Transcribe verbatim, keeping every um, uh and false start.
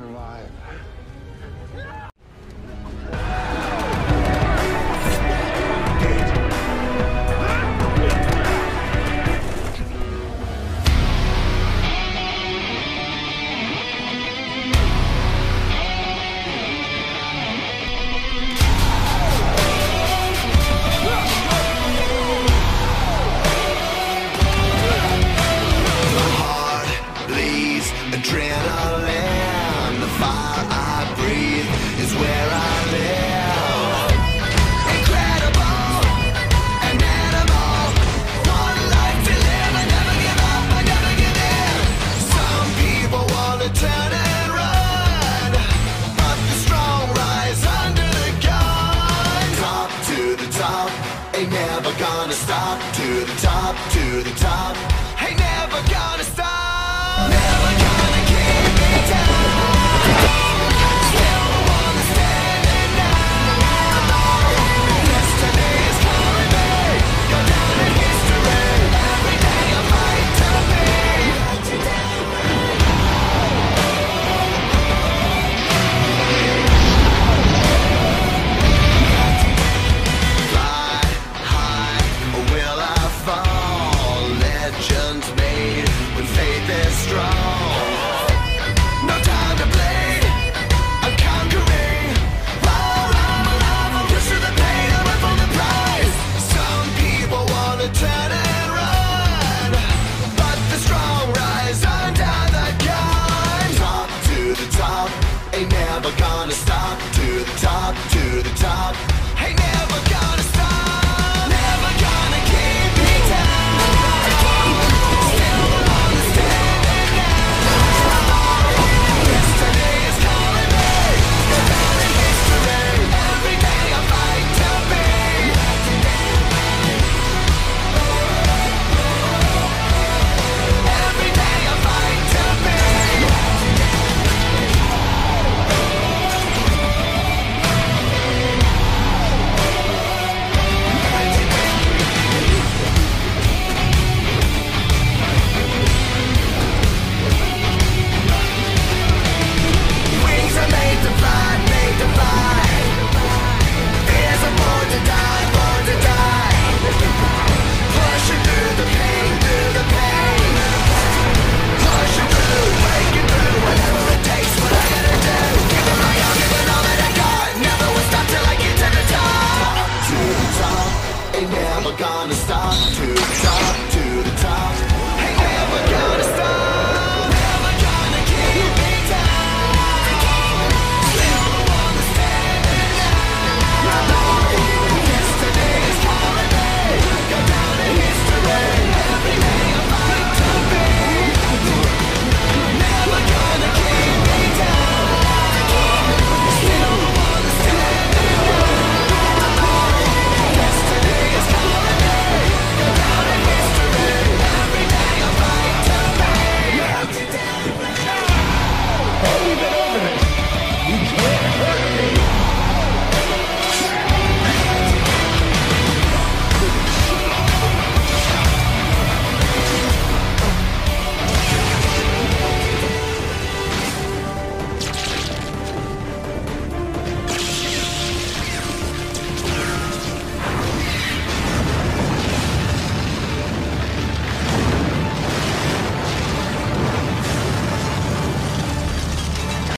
survive. Adrenaline, the fire I breathe is where I live. Incredible, an animal, one life to live. I never give up, I never give in. Some people wanna turn and run, but the strong rise under the gun. Top to the top, ain't never gonna stop. To the top, to the top, ain't never gonna stop.